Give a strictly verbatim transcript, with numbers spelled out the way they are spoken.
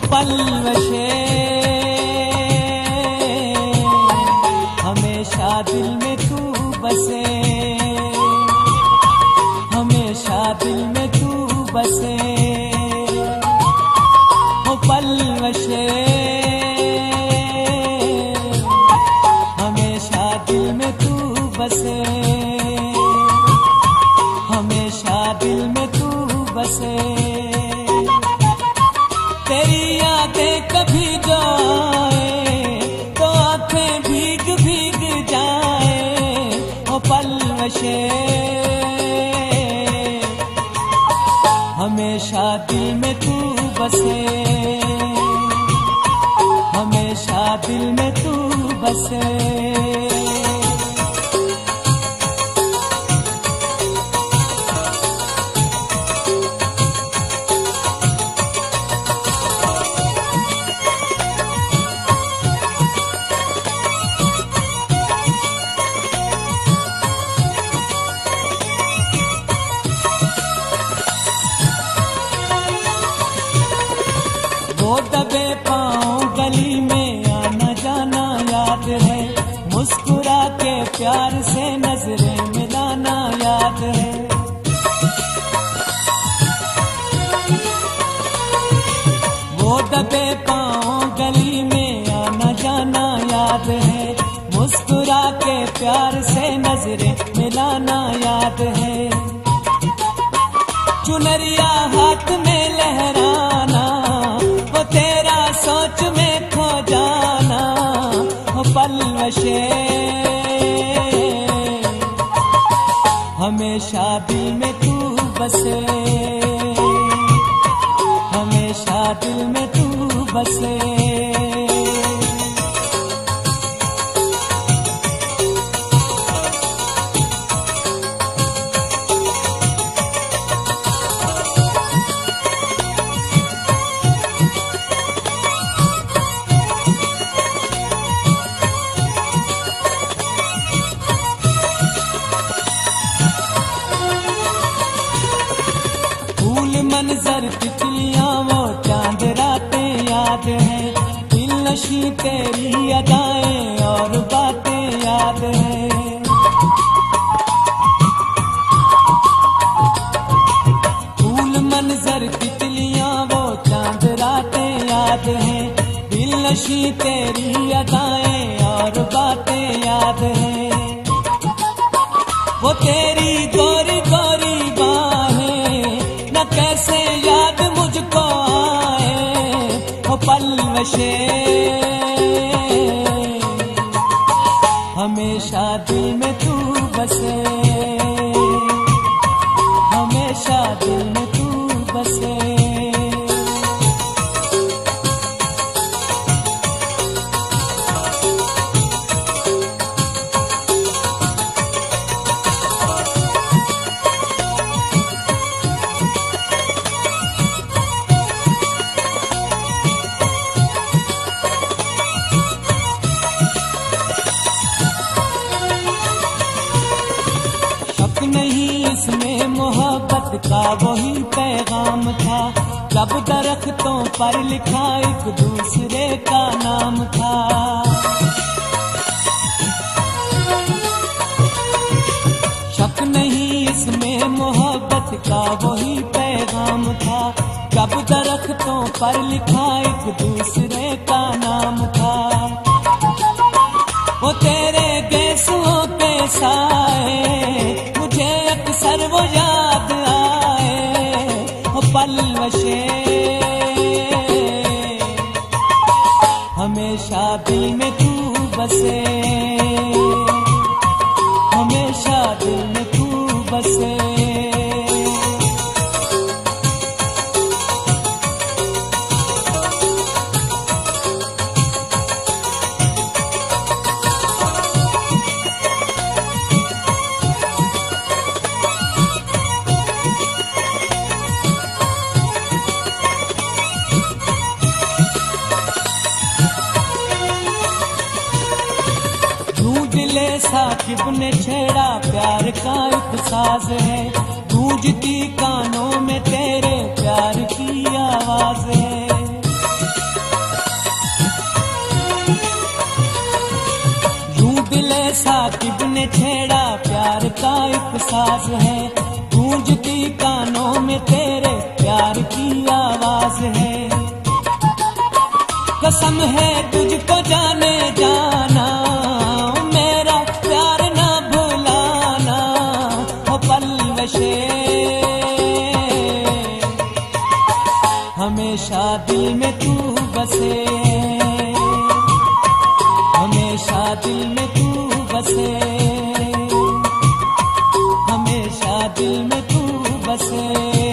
पलवशे हमेशा दिल में तू बसे, हमेशा दिल में तू बसे। ओ पलवशे हमेशा दिल में तू बसे, हमेशा दिल में तू बसे। तेरी यादें कभी जो आए तो आंखें भीग भीग जाए। ओ पलवशे हमेशा दिल में तू बसे, हमेशा दिल में तू बसे। वो दबे पाँव गली में आना जाना याद है, मुस्कुरा के प्यार से नजरें मिलाना याद है। वो दबे पाँव गली में आना जाना याद है, मुस्कुरा के प्यार से नजरें मिलाना याद है। चुनरिया हाथ में लहराना, वो तेरा सोच में खो जाना। वो पलवशे हमेशा दिल में तू बसे, हमेशा दिल में तू बसे। मंजर तितलियां वो चांद रातें याद हैं, दिल नशी तेरी अदाएं और बातें याद हैं। फूल मंजर तितलियां वो चांद रातें याद हैं, दिल नशी तेरी अदाएं और बातें याद हैं। वो तेरी गोरी गोरी कैसे याद मुझको आए। ओ पलवशे हमेशा दिल में तू बसे, हमेशा दिल में तू बसे। नहीं इसमें मोहब्बत का वही पैगाम था, जब दरख्तों पर लिखा एक दूसरे का नाम था। शक नहीं इसमें मोहब्बत का वही पैगाम था, जब दरख्तों पर लिखा एक दूसरे का नाम था। वो तेरे गेसुओं के साए मुझे अक्सर वो याद आए। वो पलवशे हमेशा दिल में तू बसे, हमेशा दिल में तू बसे। दिले साकिब ने छेड़ा प्यार का एक साज है, गूंजती कानों में तेरे प्यार की आवाज है। राकिब ने छेड़ा प्यार का एक साज है, गूंजती कानों में तेरे प्यार की आवाज है। कसम है तुझको जाने जाना, मेरा प्यार ना भुलाना, हो पलवशे हमेशा दिल में तू बसे, हमेशा दिल में तू बसे, हमेशा दिल में तू बसे।